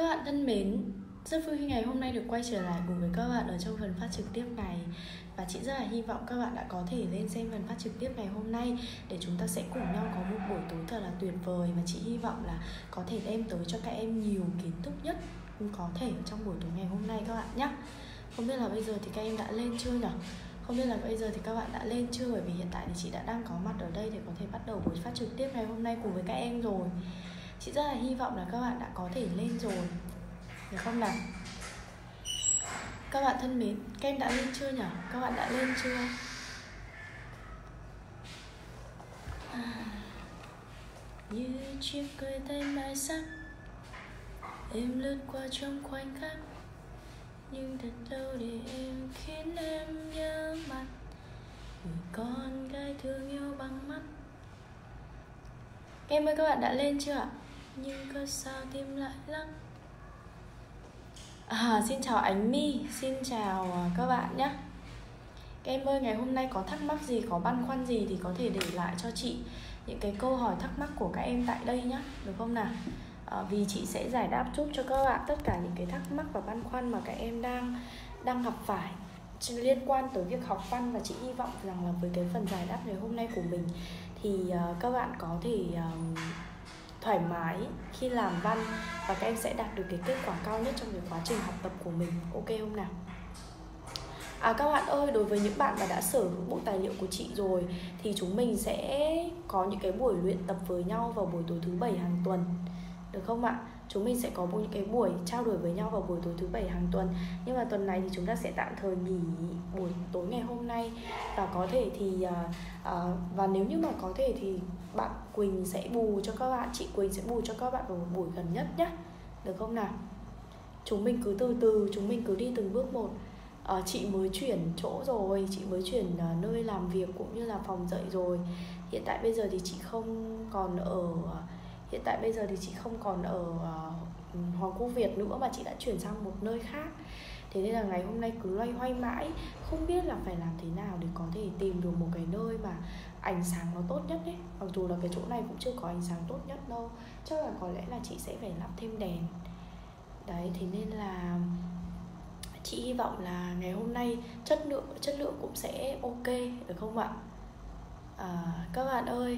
Các bạn thân mến, rất vui khi ngày hôm nay được quay trở lại cùng với các bạn ở trong phần phát trực tiếp này. Và chị rất là hy vọng các bạn đã có thể lên xem phần phát trực tiếp ngày hôm nay để chúng ta sẽ cùng nhau có một buổi tối thật là tuyệt vời. Và chị hy vọng là có thể đem tới cho các em nhiều kiến thức nhất có thể ở trong buổi tối ngày hôm nay các bạn nhé. Không biết là bây giờ thì các em đã lên chưa nhỉ? Không biết là bây giờ thì các bạn đã lên chưa? Bởi vì hiện tại thì chị đã đang có mặt ở đây để có thể bắt đầu buổi phát trực tiếp ngày hôm nay cùng với các em rồi. Chị rất là hy vọng là các bạn đã có thể lên rồi, được không nào? Các bạn thân mến, các em đã lên chưa nhỉ? Các bạn đã lên chưa? Như chiếc cười tay mai sắc em lướt qua trong khoảnh khắc, nhưng thật lâu để em khiến em nhớ mặt người con gái thương yêu bằng mắt. Các em ơi, các bạn đã lên chưa ạ? Nhưng có sao tim lại lắc. Xin chào Ánh My, xin chào các bạn nhé. Các em ơi, ngày hôm nay có thắc mắc gì, có băn khoăn gì thì có thể để lại cho chị những cái câu hỏi thắc mắc của các em tại đây nhé, được không nào? Vì chị sẽ giải đáp giúp cho các bạn tất cả những cái thắc mắc và băn khoăn mà các em đang gặp phải liên quan tới việc học văn. Và chị hy vọng rằng là với cái phần giải đáp ngày hôm nay của mình thì các bạn có thể thoải mái khi làm văn và các em sẽ đạt được cái kết quả cao nhất trong cái quá trình học tập của mình, ok không nào? Các bạn ơi, đối với những bạn mà đã sở hữu bộ tài liệu của chị rồi thì chúng mình sẽ có những cái buổi luyện tập với nhau vào buổi tối thứ 7 hàng tuần, được không ạ? Chúng mình sẽ có những cái buổi trao đổi với nhau vào buổi tối thứ 7 hàng tuần. Nhưng mà tuần này thì chúng ta sẽ tạm thời nghỉ buổi tối ngày hôm nay. Và có thể thì và nếu như mà có thể thì bạn Quỳnh sẽ bù cho các bạn, chị Quỳnh sẽ bù cho các bạn vào một buổi gần nhất nhé, được không nào? Chúng mình cứ từ từ, chúng mình cứ đi từng bước một. Chị mới chuyển chỗ rồi, chị mới chuyển nơi làm việc cũng như là phòng dạy rồi. Hiện tại bây giờ thì chị không còn ở Hoàng Quốc Việt nữa mà chị đã chuyển sang một nơi khác. Thế nên là ngày hôm nay cứ loay hoay mãi, không biết là phải làm thế nào để có thể tìm được một cái nơi mà ánh sáng nó tốt nhất ấy. Mặc dù là cái chỗ này cũng chưa có ánh sáng tốt nhất đâu, chắc là có lẽ là chị sẽ phải lắp thêm đèn. Đấy, thế nên là chị hy vọng là ngày hôm nay chất lượng cũng sẽ ok, được không ạ? Các bạn ơi,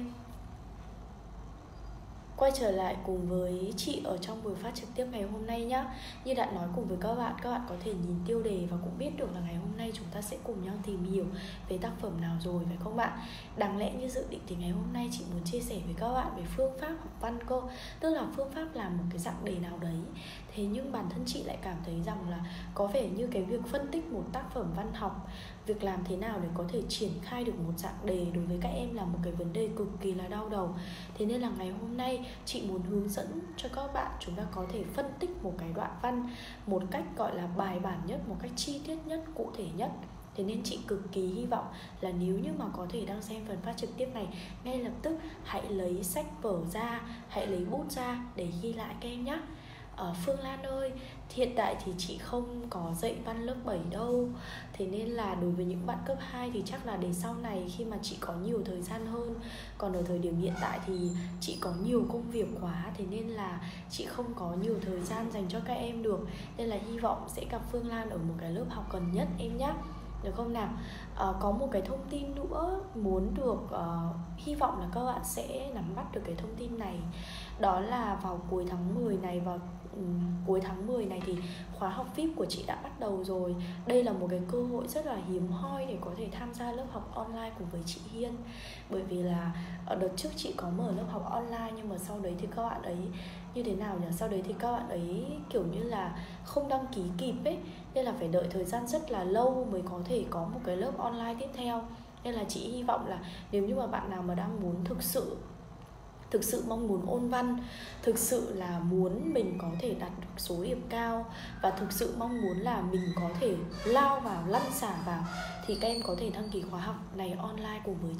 quay trở lại cùng với chị ở trong buổi phát trực tiếp ngày hôm nay nhé. Như đã nói cùng với các bạn có thể nhìn tiêu đề và cũng biết được là ngày hôm nay chúng ta sẽ cùng nhau tìm hiểu về tác phẩm nào rồi, phải không ạ? Đáng lẽ như dự định thì ngày hôm nay chị muốn chia sẻ với các bạn về phương pháp học văn cơ, tức là phương pháp làm một cái dạng đề nào đấy. Thế nhưng bản thân chị lại cảm thấy rằng là có vẻ như cái việc phân tích một tác phẩm văn học, việc làm thế nào để có thể triển khai được một dạng đề đối với các em là một cái vấn đề cực kỳ là đau đầu. Thế nên là ngày hôm nay chị muốn hướng dẫn cho các bạn chúng ta có thể phân tích một cái đoạn văn một cách gọi là bài bản nhất, một cách chi tiết nhất, cụ thể nhất. Thế nên chị cực kỳ hy vọng là nếu như mà có thể đang xem phần phát trực tiếp này, ngay lập tức hãy lấy sách vở ra, hãy lấy bút ra để ghi lại các em nhé. Phương Lan ơi, hiện tại thì chị không có dạy văn lớp 7 đâu. Thế nên là đối với những bạn cấp 2 thì chắc là để sau này khi mà chị có nhiều thời gian hơn. Còn ở thời điểm hiện tại thì chị có nhiều công việc quá, thế nên là chị không có nhiều thời gian dành cho các em được. Nên là hy vọng sẽ gặp Phương Lan ở một cái lớp học gần nhất em nhé, được không nào? Có một cái thông tin nữa muốn được hy vọng là các bạn sẽ nắm bắt được cái thông tin này. Đó là vào cuối tháng 10 này, cuối tháng 10 này thì khóa học VIP của chị đã bắt đầu rồi. Đây là một cái cơ hội rất là hiếm hoi để có thể tham gia lớp học online cùng với chị Hiên. Bởi vì là ở đợt trước chị có mở lớp học online, nhưng mà sau đấy thì các bạn ấy như thế nào nhỉ? Sau đấy thì các bạn ấy kiểu như là không đăng ký kịp ấy, nên là phải đợi thời gian rất là lâu mới có thể có một cái lớp online tiếp theo. Nên là chị hy vọng là nếu như mà bạn nào mà đang muốn thực sự mong muốn ôn văn, thực sự là muốn mình có thể đạt được số điểm cao và thực sự mong muốn là mình có thể lao vào, lăn xả vào, thì các em có thể đăng ký khóa học này online cùng với chị, được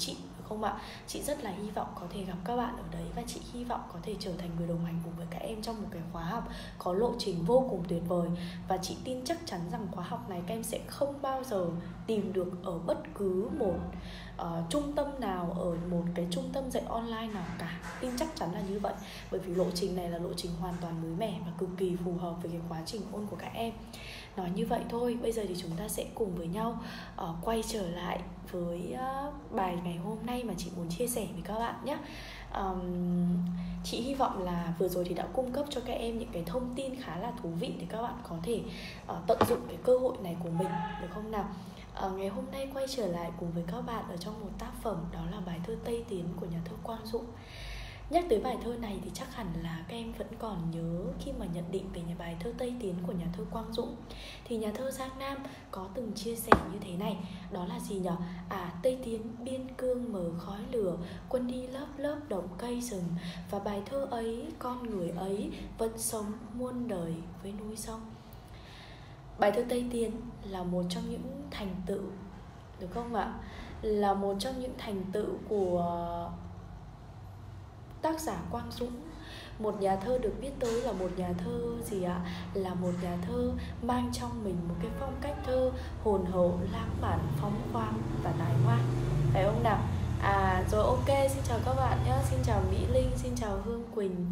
được không ạ? Chị rất là hy vọng có thể gặp các bạn ở đấy, và chị hy vọng có thể trở thành người đồng hành cùng với các em trong một cái khóa học có lộ trình vô cùng tuyệt vời. Và chị tin chắc chắn rằng khóa học này các em sẽ không bao giờ tìm được ở bất cứ một trung tâm nào, ở một cái trung tâm dạy online nào cả. Tin chắc chắn là như vậy, bởi vì lộ trình này là lộ trình hoàn toàn mới mẻ và cực kỳ phù hợp với cái quá trình ôn của các em. Nói như vậy thôi. Bây giờ thì chúng ta sẽ cùng với nhau quay trở lại với bài ngày hôm nay mà chị muốn chia sẻ với các bạn nhé. Chị hy vọng là vừa rồi thì đã cung cấp cho các em những cái thông tin khá là thú vị để các bạn có thể tận dụng cái cơ hội này của mình, được không nào? Ngày hôm nay quay trở lại cùng với các bạn ở trong một tác phẩm, đó là bài thơ Tây Tiến của nhà thơ Quang Dũng. Nhắc tới bài thơ này thì chắc hẳn là các em vẫn còn nhớ khi mà nhận định về bài thơ Tây Tiến của nhà thơ Quang Dũng, thì nhà thơ Giang Nam có từng chia sẻ như thế này. Đó là gì nhở? Tây Tiến biên cương mờ khói lửa, quân đi lớp lớp động cây rừng, và bài thơ ấy, con người ấy vẫn sống muôn đời với núi sông. Bài thơ Tây Tiến là một trong những thành tựu, được không ạ? Là một trong những thành tựu của tác giả Quang Dũng, một nhà thơ được biết tới là một nhà thơ gì ạ? Là một nhà thơ mang trong mình một cái phong cách thơ hồn hậu, lãng mạn, phóng khoáng và tài hoa, phải không nào? Rồi ok, xin chào các bạn nhé. Xin chào Mỹ Linh, xin chào Hương Quỳnh,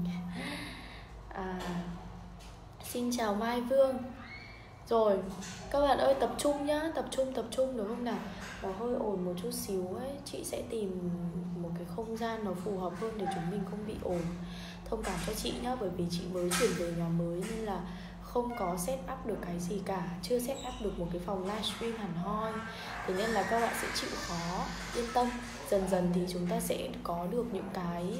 xin chào Mai Vương. Rồi, các bạn ơi, tập trung nhá, tập trung được không nào? Nó hơi ồn một chút xíu ấy, chị sẽ tìm một cái không gian nó phù hợp hơn để chúng mình không bị ồn. Thông cảm cho chị nhá, bởi vì chị mới chuyển về nhà mới nên là không có set up được cái gì cả, chưa set up được một cái phòng livestream hẳn hoi, thế nên là các bạn sẽ chịu khó, yên tâm. Dần dần thì chúng ta sẽ có được những cái,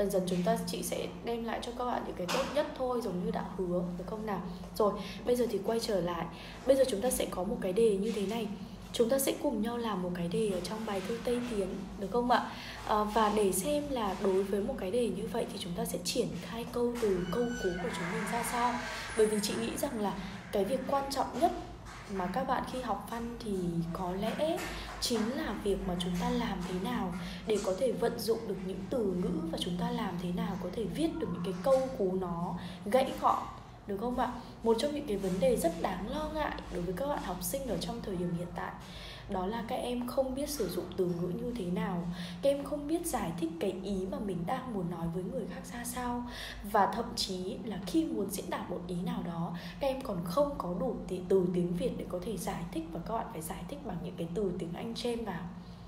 chị sẽ đem lại cho các bạn những cái tốt nhất thôi, giống như đã hứa, được không nào? Rồi, bây giờ thì quay trở lại. Bây giờ chúng ta sẽ có một cái đề như thế này. Chúng ta sẽ cùng nhau làm một cái đề ở trong bài thơ Tây Tiến, được không ạ? Và để xem là đối với một cái đề như vậy thì chúng ta sẽ triển khai câu từ, câu cú của chúng mình ra sao. Bởi vì chị nghĩ rằng là cái việc quan trọng nhất mà các bạn khi học văn thì có lẽ chính là việc mà chúng ta làm thế nào để có thể vận dụng được những từ ngữ, và chúng ta làm thế nào có thể viết được những cái câu cú nó gãy gọn, được không ạ? Một trong những cái vấn đề rất đáng lo ngại đối với các bạn học sinh ở trong thời điểm hiện tại, đó là các em không biết sử dụng từ ngữ như thế nào, các em không biết giải thích cái ý mà mình đang muốn nói với người khác ra sao, và thậm chí là khi muốn diễn đạt một ý nào đó, các em còn không có đủ từ tiếng Việt để có thể giải thích, và các bạn phải giải thích bằng những cái từ tiếng Anh chêm vào.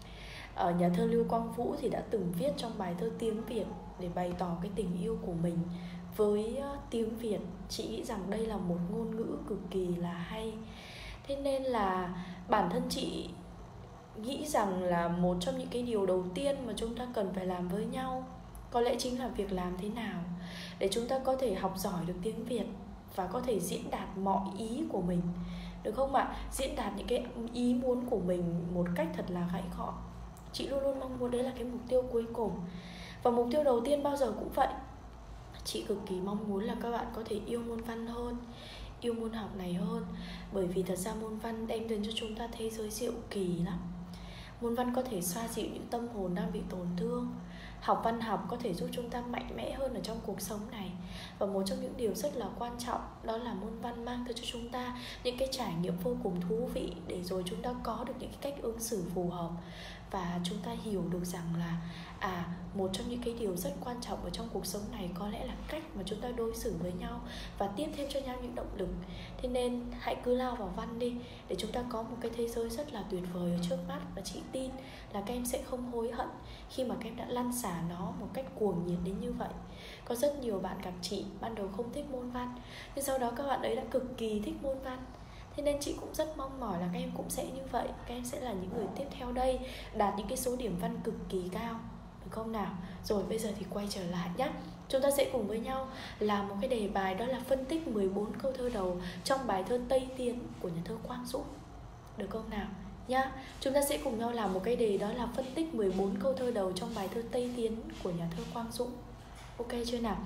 Nhà thơ Lưu Quang Vũ thì đã từng viết trong bài thơ Tiếng Việt để bày tỏ cái tình yêu của mình với tiếng Việt. Chị nghĩ rằng đây là một ngôn ngữ cực kỳ là hay. Thế nên là bản thân chị nghĩ rằng là một trong những cái điều đầu tiên mà chúng ta cần phải làm với nhau có lẽ chính là việc làm thế nào để chúng ta có thể học giỏi được tiếng Việt và có thể diễn đạt mọi ý của mình, được không ạ? Diễn đạt những cái ý muốn của mình một cách thật là gãy gọn. Chị luôn luôn mong muốn đấy là cái mục tiêu cuối cùng. Và mục tiêu đầu tiên bao giờ cũng vậy. Chị cực kỳ mong muốn là các bạn có thể yêu môn văn hơn, yêu môn học này hơn. Bởi vì thật ra môn văn đem đến cho chúng ta thế giới diệu kỳ lắm. Môn văn có thể xoa dịu những tâm hồn đang bị tổn thương. Học văn học có thể giúp chúng ta mạnh mẽ hơn ở trong cuộc sống này. Và một trong những điều rất là quan trọng, đó là môn văn mang tới cho chúng ta những cái trải nghiệm vô cùng thú vị, để rồi chúng ta có được những cái cách ứng xử phù hợp. Và chúng ta hiểu được rằng là một trong những cái điều rất quan trọng ở trong cuộc sống này có lẽ là cách mà chúng ta đối xử với nhau và tiếp thêm cho nhau những động lực. Thế nên hãy cứ lao vào văn đi, để chúng ta có một cái thế giới rất là tuyệt vời ở trước mắt. Và chị tin là các em sẽ không hối hận khi mà các em đã lăn xả nó một cách cuồng nhiệt đến như vậy. Có rất nhiều bạn gặp chị ban đầu không thích môn văn, nhưng sau đó các bạn ấy đã cực kỳ thích môn văn. Thế nên chị cũng rất mong mỏi là các em cũng sẽ như vậy. Các em sẽ là những người tiếp theo đây, đạt những cái số điểm văn cực kỳ cao, được không nào? Rồi bây giờ thì quay trở lại nhé. Chúng ta sẽ cùng với nhau làm một cái đề bài, đó là phân tích 14 câu thơ đầu trong bài thơ Tây Tiến của nhà thơ Quang Dũng, được không nào? Nhá, chúng ta sẽ cùng nhau làm một cái đề, đó là phân tích 14 câu thơ đầu trong bài thơ Tây Tiến của nhà thơ Quang Dũng. Ok chưa nào?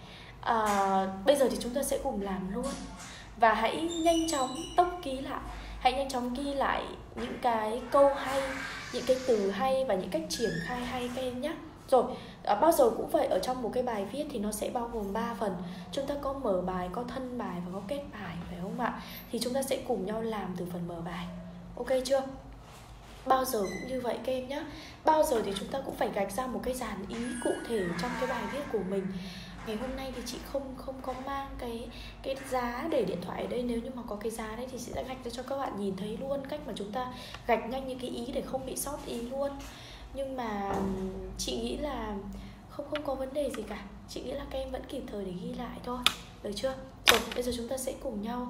Bây giờ thì chúng ta sẽ cùng làm luôn. Và hãy nhanh chóng tốc ký lại, hãy nhanh chóng ghi lại những cái câu hay, những cái từ hay và những cách triển khai hay các em nhé. Rồi, bao giờ cũng vậy, ở trong một cái bài viết thì nó sẽ bao gồm 3 phần. Chúng ta có mở bài, có thân bài và có kết bài, phải không ạ? Thì chúng ta sẽ cùng nhau làm từ phần mở bài. Ok chưa? Bao giờ cũng như vậy các em nhé. Bao giờ thì chúng ta cũng phải gạch ra một cái dàn ý cụ thể trong cái bài viết của mình. Ngày hôm nay thì chị không có mang cái giá để điện thoại ở đây. Nếu như mà có cái giá đấy thì chị sẽ gạch ra cho các bạn nhìn thấy luôn cách mà chúng ta gạch nhanh những cái ý để không bị sót ý luôn. Nhưng mà chị nghĩ là không có vấn đề gì cả. Chị nghĩ là các em vẫn kịp thời để ghi lại thôi, được chưa? Rồi, bây giờ chúng ta sẽ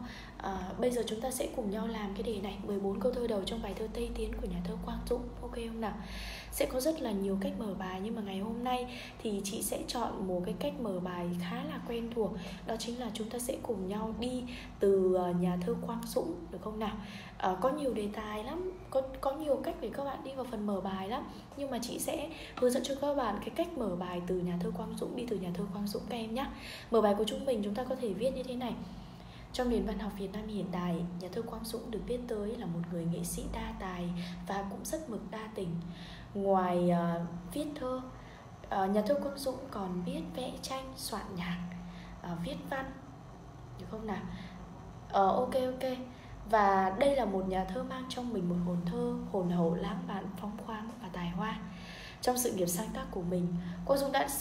cùng nhau làm cái đề này, 14 câu thơ đầu trong bài thơ Tây Tiến của nhà thơ Quang Dũng. Ok không nào? Sẽ có rất là nhiều cách mở bài, nhưng mà ngày hôm nay thì chị sẽ chọn một cái cách mở bài khá là quen thuộc. Đó chính là chúng ta sẽ cùng nhau đi từ nhà thơ Quang Dũng, được không nào? Có nhiều đề tài lắm, có nhiều cách để các bạn đi vào phần mở bài lắm. Nhưng mà chị sẽ hướng dẫn cho các bạn cái cách mở bài từ nhà thơ Quang Dũng, đi từ nhà thơ Quang Dũng các em nhé. Mở bài của chúng ta có thể viết như thế này. Trong nền văn học Việt Nam hiện đại, nhà thơ Quang Dũng được biết tới là một người nghệ sĩ đa tài và cũng rất mực đa tình. Ngoài viết thơ, nhà thơ Quang Dũng còn biết vẽ tranh, soạn nhạc, viết văn, được không nào? Ok. Và đây là một nhà thơ mang trong mình một hồn thơ, hồn hậu, lãng mạn, phóng khoáng và tài hoa. Trong sự nghiệp sáng tác của mình, Quang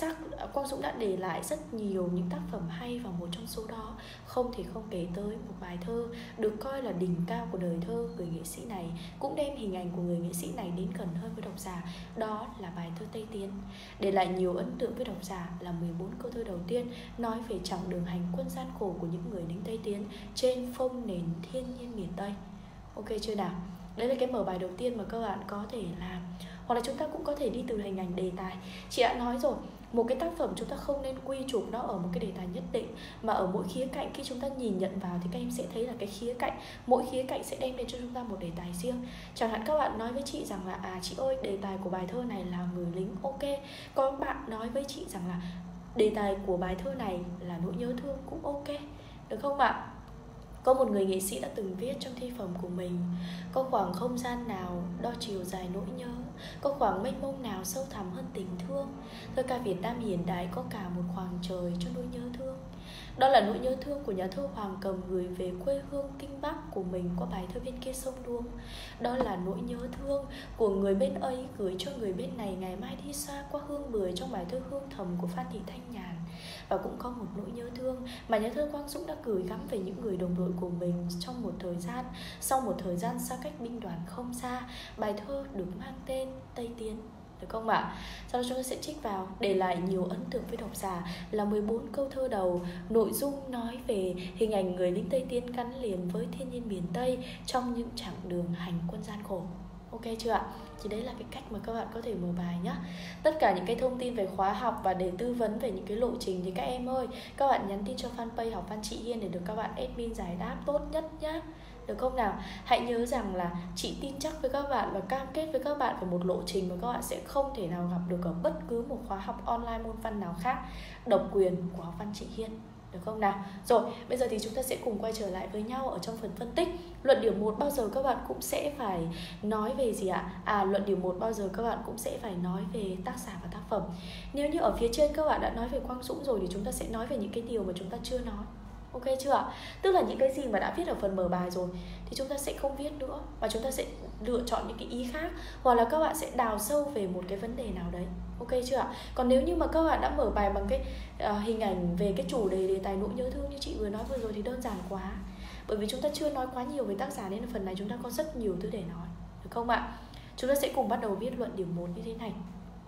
Dũng đã để lại rất nhiều những tác phẩm hay, và một trong số đó không thể không kể tới một bài thơ được coi là đỉnh cao của đời thơ. Người nghệ sĩ này cũng đem hình ảnh của người nghệ sĩ này đến gần hơn với độc giả. Đó là bài thơ Tây Tiến. Để lại nhiều ấn tượng với độc giả là 14 câu thơ đầu tiên nói về chặng đường hành quân gian khổ của những người lính Tây Tiến trên phông nền thiên nhiên miền Tây. Ok chưa nào? Đấy là cái mở bài đầu tiên mà các bạn có thể làm. Hoặc là chúng ta cũng có thể đi từ hình ảnh đề tài. Chị đã nói rồi, một cái tác phẩm chúng ta không nên quy chụp nó ở một cái đề tài nhất định, mà ở mỗi khía cạnh khi chúng ta nhìn nhận vào thì các em sẽ thấy là cái khía cạnh, mỗi khía cạnh sẽ đem đến cho chúng ta một đề tài riêng. Chẳng hạn các bạn nói với chị rằng là chị ơi, đề tài của bài thơ này là người lính, ok. Có bạn nói với chị rằng là đề tài của bài thơ này là nỗi nhớ thương, cũng ok, được không ạ? Có một người nghệ sĩ đã từng viết trong thi phẩm của mình: có khoảng không gian nào đo chiều dài nỗi nhớ, có khoảng mênh mông nào sâu thẳm hơn tình thương. Thơ ca Việt Nam hiện đại có cả một khoảng trời cho nỗi nhớ thương. Đó là nỗi nhớ thương của nhà thơ Hoàng Cầm gửi về quê hương Kinh Bắc của mình qua bài thơ Bên Kia Sông Đuống. Đó là nỗi nhớ thương của người bên ấy gửi cho người bên này ngày mai đi xa qua hương bưởi trong bài thơ Hương Thầm của Phan Thị Thanh Nhàn. Và cũng có một nỗi nhớ thương mà nhà thơ Quang Dũng đã gửi gắm về những người đồng đội của mình trong một thời gian, sau một thời gian xa cách binh đoàn không xa. Bài thơ được mang tên Tây Tiến, được không ạ? Sau đó chúng ta sẽ trích vào để lại nhiều ấn tượng với độc giả là 14 câu thơ đầu. Nội dung nói về hình ảnh người lính Tây Tiến gắn liền với thiên nhiên miền Tây trong những chặng đường hành quân gian khổ. Ok chưa ạ? Thì đấy là cái cách mà các bạn có thể mở bài nhé. Tất cả những cái thông tin về khóa học và để tư vấn về những cái lộ trình thì các em ơi, các bạn nhắn tin cho fanpage Học Văn Chị Hiên để được các bạn admin giải đáp tốt nhất nhé, được không nào? Hãy nhớ rằng là chị tin chắc với các bạn và cam kết với các bạn về một lộ trình mà các bạn sẽ không thể nào gặp được ở bất cứ một khóa học online môn văn nào khác, độc quyền của Học Văn Chị Hiên, được không nào? Rồi, bây giờ thì chúng ta sẽ cùng quay trở lại với nhau ở trong phần phân tích. Luận điểm 1 bao giờ các bạn cũng sẽ phải nói về gì ạ? Luận điểm 1 bao giờ các bạn cũng sẽ phải nói về tác giả và tác phẩm. Nếu như ở phía trên các bạn đã nói về Quang Dũng rồi thì chúng ta sẽ nói về những cái điều mà chúng ta chưa nói. Ok chưa ạ? Tức là những cái gì mà đã viết ở phần mở bài rồi thì chúng ta sẽ không viết nữa, và chúng ta sẽ lựa chọn những cái ý khác, hoặc là các bạn sẽ đào sâu về một cái vấn đề nào đấy. Ok chưa ạ? Còn nếu như mà các bạn đã mở bài bằng cái hình ảnh về cái chủ đề, đề tài nỗi nhớ thương như chị vừa nói vừa rồi thì đơn giản quá. Bởi vì chúng ta chưa nói quá nhiều về tác giả nên phần này chúng ta có rất nhiều thứ để nói, được không ạ? Chúng ta sẽ cùng bắt đầu viết luận điểm 1 như thế này.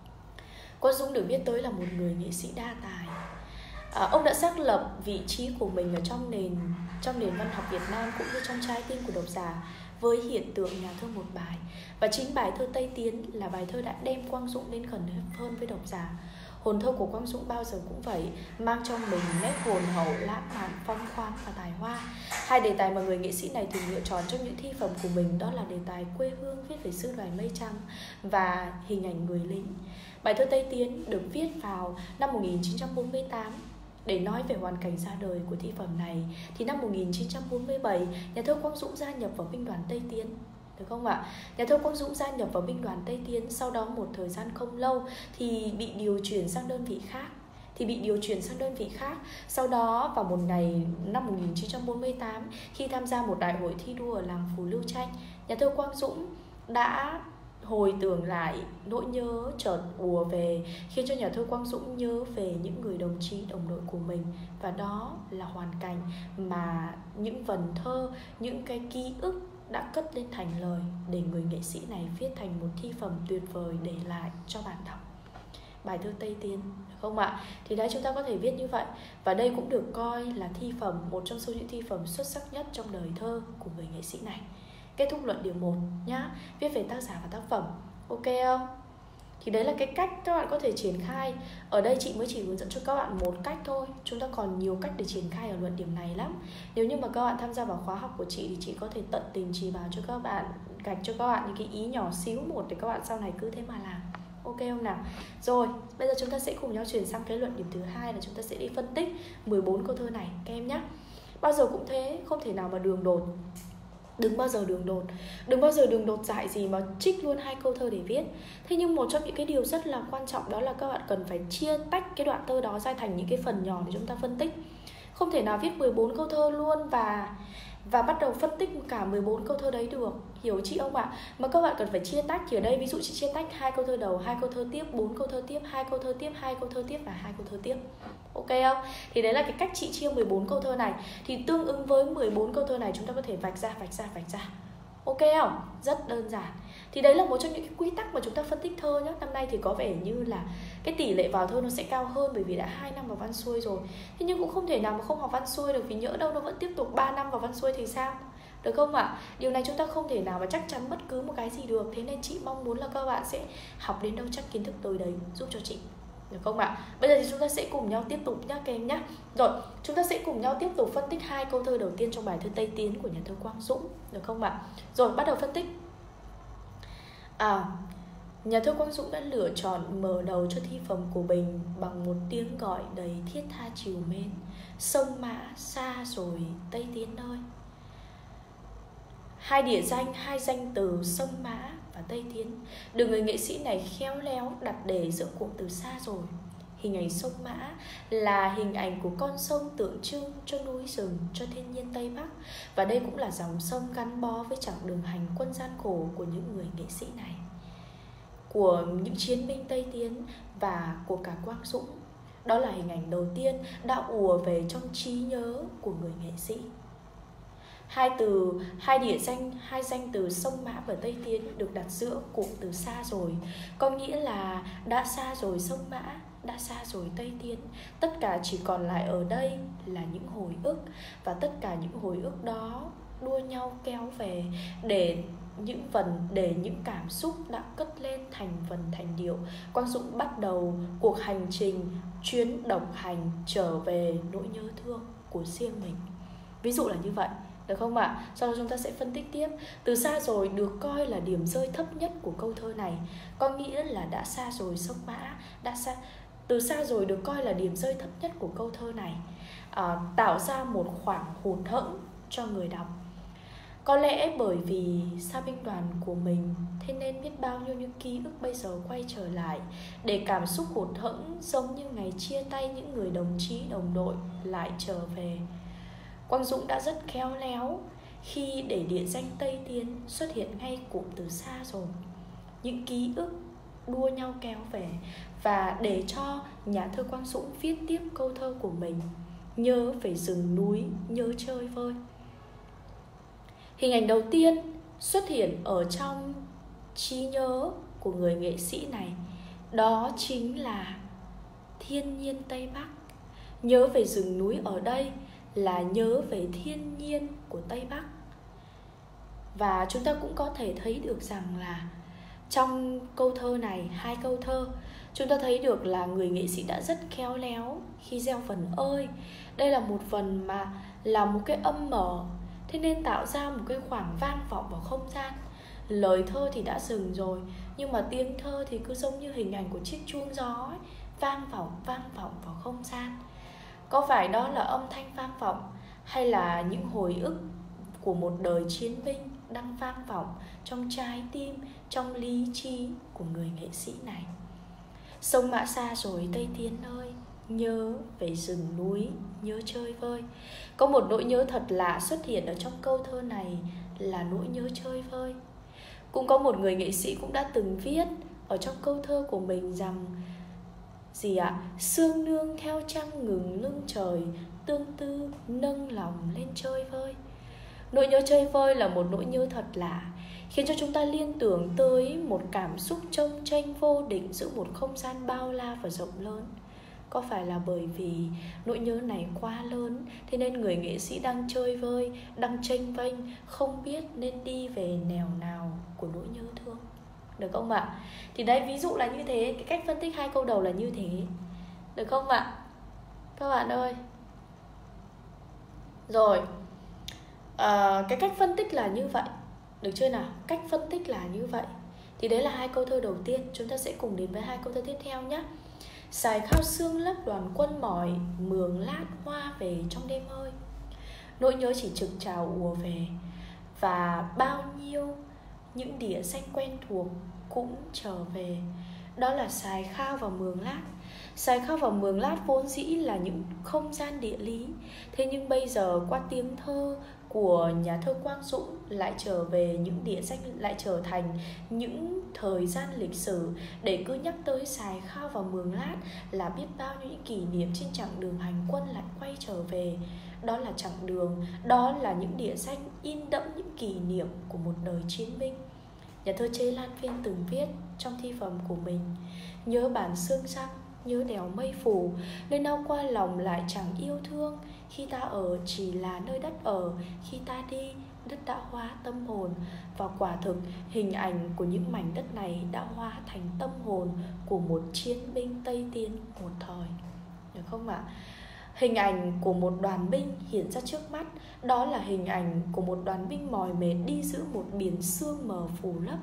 Quang Dũng được biết tới là một người nghệ sĩ đa tài. Ông đã xác lập vị trí của mình ở trong nền văn học Việt Nam cũng như trong trái tim của độc giả với hiện tượng nhà thơ một bài. Và chính bài thơ Tây Tiến là bài thơ đã đem Quang Dũng đến gần hơn với độc giả. Hồn thơ của Quang Dũng bao giờ cũng vậy, mang trong mình nét hồn hậu, lãng mạn, phong khoáng và tài hoa. Hai đề tài mà người nghệ sĩ này thường lựa chọn trong những thi phẩm của mình đó là đề tài quê hương viết về sư đoài mây trắng và hình ảnh người lính. Bài thơ Tây Tiến được viết vào năm 1948. Để nói về hoàn cảnh ra đời của thi phẩm này thì năm 1947, nhà thơ Quang Dũng gia nhập vào binh đoàn Tây Tiến. được không ạ? Nhà thơ Quang Dũng gia nhập vào binh đoàn Tây Tiến, sau đó một thời gian không lâu thì bị điều chuyển sang đơn vị khác. Sau đó vào một ngày năm 1948, khi tham gia một đại hội thi đua ở làng Phù Lưu Tranh, nhà thơ Quang Dũng đã hồi tưởng lại nỗi nhớ chợt ùa về, khiến cho nhà thơ Quang Dũng nhớ về những người đồng chí đồng đội của mình. Và đó là hoàn cảnh mà những vần thơ, những cái ký ức đã cất lên thành lời để người nghệ sĩ này viết thành một thi phẩm tuyệt vời để lại cho bạn đọc. Bài thơ Tây Tiến, được không ạ? Thì đấy, chúng ta có thể viết như vậy. Và đây cũng được coi là thi phẩm, một trong số những thi phẩm xuất sắc nhất trong đời thơ của người nghệ sĩ này. Kết thúc luận điểm 1 nhá, viết về tác giả và tác phẩm. Ok không? Thì đấy là cái cách các bạn có thể triển khai. Ở đây chị mới chỉ hướng dẫn cho các bạn một cách thôi. Chúng ta còn nhiều cách để triển khai ở luận điểm này lắm. Nếu như mà các bạn tham gia vào khóa học của chị thì chị có thể tận tình chỉ bảo cho các bạn, gạch cho các bạn những cái ý nhỏ xíu một để các bạn sau này cứ thế mà làm. Ok không nào? Rồi, bây giờ chúng ta sẽ cùng nhau chuyển sang cái luận điểm thứ 2 là chúng ta sẽ đi phân tích 14 câu thơ này các em nhé. Bao giờ cũng thế, không thể nào mà đường đột. Đừng bao giờ đường đột dại gì mà trích luôn 2 câu thơ để viết. Thế nhưng một trong những cái điều rất là quan trọng đó là các bạn cần phải chia tách cái đoạn thơ đó ra thành những cái phần nhỏ để chúng ta phân tích. Không thể nào viết 14 câu thơ luôn và bắt đầu phân tích cả 14 câu thơ đấy được. Hiểu chị không ạ? Mà các bạn cần phải chia tách. Thì ở đây ví dụ chị chia tách 2 câu thơ đầu, 2 câu thơ tiếp, 4 câu thơ tiếp, 2 câu thơ tiếp, 2 câu thơ tiếp và 2 câu thơ tiếp. Ok không? Thì đấy là cái cách chị chia 14 câu thơ này. Thì tương ứng với 14 câu thơ này chúng ta có thể vạch ra. Ok không? Rất đơn giản. Thì đấy là một trong những cái quy tắc mà chúng ta phân tích thơ nhé. Năm nay thì có vẻ như là cái tỷ lệ vào thơ nó sẽ cao hơn bởi vì đã 2 năm vào văn xuôi rồi. Thế nhưng cũng không thể nào mà không học văn xuôi được, vì nhỡ đâu nó vẫn tiếp tục 3 năm vào văn xuôi thì sao? Được không ạ? Điều này chúng ta không thể nào mà chắc chắn bất cứ một cái gì được. Thế nên chị mong muốn là các bạn sẽ học đến đâu chắc kiến thức tới đấy, giúp cho chị. Được không ạ? Bây giờ thì chúng ta sẽ cùng nhau tiếp tục nhá các em nhá. Rồi, chúng ta sẽ cùng nhau tiếp tục phân tích 2 câu thơ đầu tiên trong bài thơ Tây Tiến của nhà thơ Quang Dũng. Được không ạ? Rồi, bắt đầu phân tích. Nhà thơ Quang Dũng đã lựa chọn mở đầu cho thi phẩm của mình bằng một tiếng gọi đầy thiết tha trìu mến. Sông Mã xa rồi Tây Tiến ơi. 2 địa danh, 2 danh từ sông Mã và Tây Tiến được người nghệ sĩ này khéo léo đặt để giữa cụm từ xa rồi. Hình ảnh sông Mã là hình ảnh của con sông tượng trưng cho núi rừng, cho thiên nhiên Tây Bắc. Và đây cũng là dòng sông gắn bó với chặng đường hành quân gian khổ của những người nghệ sĩ này, của những chiến binh Tây Tiến và của cả Quang Dũng. Đó là hình ảnh đầu tiên đã ùa về trong trí nhớ của người nghệ sĩ. 2 địa danh, 2 danh từ sông Mã và Tây Tiến được đặt giữa cụm từ xa rồi, có nghĩa là đã xa rồi sông Mã, đã xa rồi Tây Tiến. Tất cả chỉ còn lại ở đây là những hồi ức, và tất cả những hồi ức đó đua nhau kéo về để những cảm xúc đã cất lên thành vần thành điệu. Quang Dũng bắt đầu cuộc hành trình chuyến độc hành trở về nỗi nhớ thương của riêng mình. Ví dụ là như vậy. Được không ạ? Sau đó chúng ta sẽ phân tích tiếp. Từ xa rồi được coi là điểm rơi thấp nhất của câu thơ này, có nghĩa là đã xa rồi sông Mã, từ xa rồi được coi là điểm rơi thấp nhất của câu thơ này, tạo ra một khoảng hụt hẫng cho người đọc. Có lẽ bởi vì xa binh đoàn của mình, thế nên biết bao nhiêu những ký ức bây giờ quay trở lại, để cảm xúc hụt hẫng giống như ngày chia tay những người đồng chí đồng đội lại trở về. Quang Dũng đã rất khéo léo khi để địa danh Tây Tiến xuất hiện ngay cụm từ xa rồi. Những ký ức đua nhau kéo về, và để cho nhà thơ Quang Dũng viết tiếp câu thơ của mình, nhớ về rừng núi, nhớ chơi vơi. Hình ảnh đầu tiên xuất hiện ở trong trí nhớ của người nghệ sĩ này, đó chính là thiên nhiên Tây Bắc. Nhớ về rừng núi ở đây là nhớ về thiên nhiên của Tây Bắc. Và chúng ta cũng có thể thấy được rằng là trong câu thơ này, 2 câu thơ, chúng ta thấy được là người nghệ sĩ đã rất khéo léo khi gieo phần ơi. Đây là một phần mà là một cái âm mở, thế nên tạo ra một cái khoảng vang vọng vào không gian. Lời thơ thì đã dừng rồi, nhưng mà tiếng thơ thì cứ giống như hình ảnh của chiếc chuông gió ấy, vang vọng vào không gian. Có phải đó là âm thanh vang vọng, hay là những hồi ức của một đời chiến binh đang vang vọng trong trái tim, trong lý trí của người nghệ sĩ này. Sông Mã xa rồi Tây Tiến ơi, nhớ về rừng núi, nhớ chơi vơi. Có một nỗi nhớ thật lạ xuất hiện ở trong câu thơ này là nỗi nhớ chơi vơi. Cũng có một người nghệ sĩ cũng đã từng viết ở trong câu thơ của mình rằng sương nương theo trăng ngừng lưng trời, tương tư nâng lòng lên chơi vơi. Nỗi nhớ chơi vơi là một nỗi nhớ thật lạ, khiến cho chúng ta liên tưởng tới một cảm xúc chông chênh vô định giữa một không gian bao la và rộng lớn. Có phải là bởi vì nỗi nhớ này quá lớn, thế nên người nghệ sĩ đang chơi vơi, đang chênh vênh, không biết nên đi về nẻo nào của nỗi nhớ thương, được không ạ? Thì đấy, ví dụ là như thế, cái cách phân tích hai câu đầu là như thế, được không ạ? Các bạn ơi. Rồi, cái cách phân tích là như vậy, được chưa nào? Cách phân tích là như vậy. Thì đấy là hai câu thơ đầu tiên. Chúng ta sẽ cùng đến với hai câu thơ tiếp theo nhé. Sài khao sương lấp đoàn quân mỏi, mường lát hoa về trong đêm hơi. Nỗi nhớ chỉ trực trào ùa về, và bao nhiêu những địa danh quen thuộc cũng trở về. Đó là Sài Khao và Mường Lát. Sài Khao và Mường Lát vốn dĩ là những không gian địa lý, thế nhưng bây giờ qua tiếng thơ của nhà thơ Quang Dũng lại trở về những địa danh, lại trở thành những thời gian lịch sử để cứ nhắc tới Sài Khao và Mường Lát là biết bao nhiêu những kỷ niệm trên chặng đường hành quân lại quay trở về. Đó là chặng đường, đó là những địa danh in đậm những kỷ niệm của một đời chiến binh. Nhà thơ Chế Lan Viên từng viết trong thi phẩm của mình: nhớ bản xương răng, nhớ đèo mây phủ, nơi nào qua lòng lại chẳng yêu thương. Khi ta ở chỉ là nơi đất ở, khi ta đi, đất đã hóa tâm hồn. Và quả thực, hình ảnh của những mảnh đất này đã hóa thành tâm hồn của một chiến binh Tây Tiến một thời, được không ạ? Hình ảnh của một đoàn binh hiện ra trước mắt, đó là hình ảnh của một đoàn binh mỏi mệt đi giữa một biển sương mờ phủ lấp.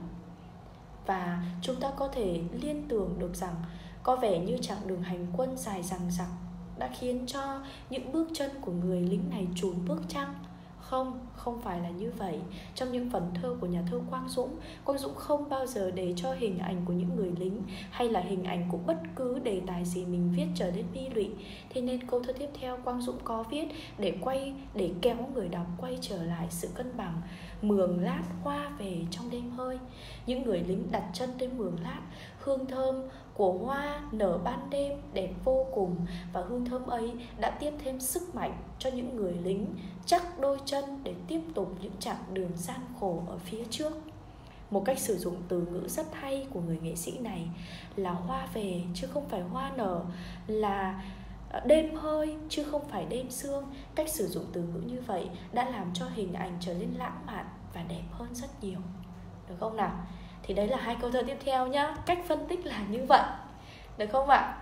Và chúng ta có thể liên tưởng được rằng có vẻ như chặng đường hành quân dài dằng dặc đã khiến cho những bước chân của người lính này chùn bước chăng? Không phải là như vậy. Trong những phần thơ của nhà thơ Quang Dũng không bao giờ để cho hình ảnh của những người lính hay là hình ảnh của bất cứ đề tài gì mình viết trở nên bi lụy. Thế nên câu thơ tiếp theo Quang Dũng có viết để kéo người đọc quay trở lại sự cân bằng. Mường lát hoa về trong đêm hơi. Những người lính đặt chân tới Mường Lát, hương thơm của hoa nở ban đêm đẹp vô cùng, và hương thơm ấy đã tiếp thêm sức mạnh cho những người lính chắc đôi chân để tiếp tục những chặng đường gian khổ ở phía trước. Một cách sử dụng từ ngữ rất hay của người nghệ sĩ này là hoa về chứ không phải hoa nở, là đêm hơi chứ không phải đêm sương. Cách sử dụng từ ngữ như vậy đã làm cho hình ảnh trở nên lãng mạn và đẹp hơn rất nhiều, được không nào? Thì đấy là hai câu thơ tiếp theo nhá. Cách phân tích là như vậy, được không ạ?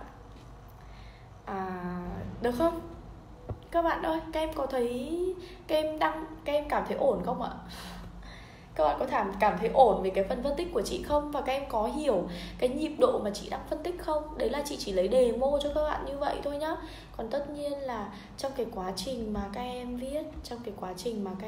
Được không? Các bạn ơi, các em có thấy các em cảm thấy ổn không ạ? Các bạn có cảm thấy ổn về cái phần phân tích của chị không? Và các em có hiểu cái nhịp độ mà chị đang phân tích không? Đấy là chị chỉ lấy demo cho các bạn như vậy thôi nhá. Còn tất nhiên là trong cái quá trình mà các em viết, trong cái quá trình mà các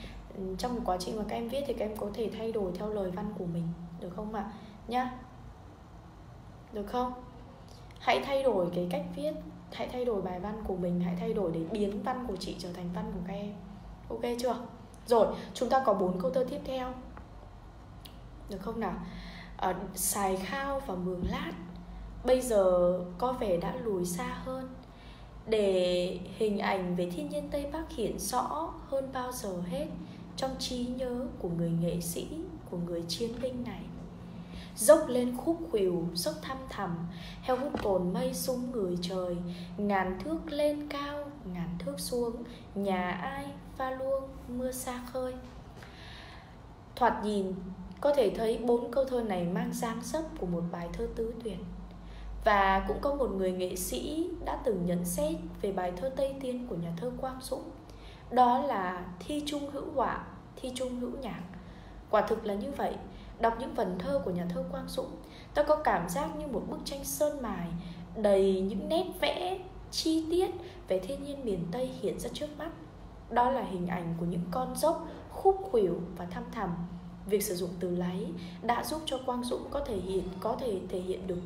em viết thì các em có thể thay đổi theo lời văn của mình, được không ạ? Nhá. Được không? Hãy thay đổi cái cách viết, hãy thay đổi bài văn của mình, hãy thay đổi để biến văn của chị trở thành văn của các em. Ok chưa? Rồi, chúng ta có 4 câu thơ tiếp theo, được không nào? Sài Khao và Mường Lát bây giờ có vẻ đã lùi xa hơn, để hình ảnh về thiên nhiên Tây Bắc hiện rõ hơn bao giờ hết trong trí nhớ của người nghệ sĩ, của người chiến binh này. Dốc lên khúc khuỷu, dốc thăm thẳm, heo hút cồn mây sung người trời, ngàn thước lên cao, ngàn thước xuống, nhà ai pha luông mưa xa khơi. Thoạt nhìn có thể thấy 4 câu thơ này mang dáng dấp của một bài thơ tứ tuyệt. Và cũng có một người nghệ sĩ đã từng nhận xét về bài thơ Tây Tiến của nhà thơ Quang Dũng, đó là thi trung hữu họa, thi trung hữu nhạc. Quả thực là như vậy. Đọc những vần thơ của nhà thơ Quang Dũng, ta có cảm giác như một bức tranh sơn mài đầy những nét vẽ chi tiết về thiên nhiên miền Tây hiện ra trước mắt. đó là hình ảnh của những con dốc khúc khuỷu và thăm thẳm. Việc sử dụng từ láy đã giúp cho Quang Dũng có thể thể hiện được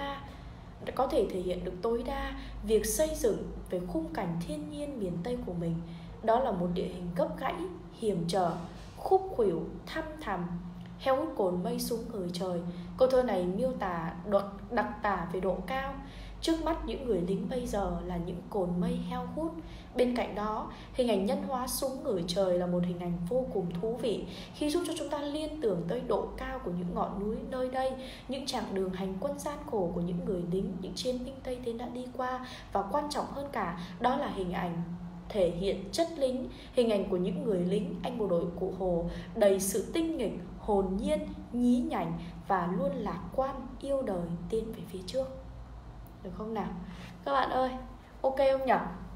tối đa việc xây dựng về khung cảnh thiên nhiên miền Tây của mình. Đó là một địa hình gấp gãy, hiểm trở, khúc khuỷu, thăm thẳm, heo hút cồn mây xuống ngời trời. Câu thơ này miêu tả đặc tả về độ cao. Trước mắt những người lính bây giờ là những cồn mây heo hút. Bên cạnh đó, hình ảnh nhân hóa súng ngửa trời là một hình ảnh vô cùng thú vị khi giúp cho chúng ta liên tưởng tới độ cao của những ngọn núi nơi đây, những chặng đường hành quân gian khổ của những người lính, những chiến binh Tây Tiến đã đi qua. Và quan trọng hơn cả, đó là hình ảnh thể hiện chất lính, hình ảnh của những người lính anh bộ đội Cụ Hồ đầy sự tinh nghịch, hồn nhiên, nhí nhảnh và luôn lạc quan, yêu đời, tiến về phía trước. Được không nào? Các bạn ơi, ok không nhỉ?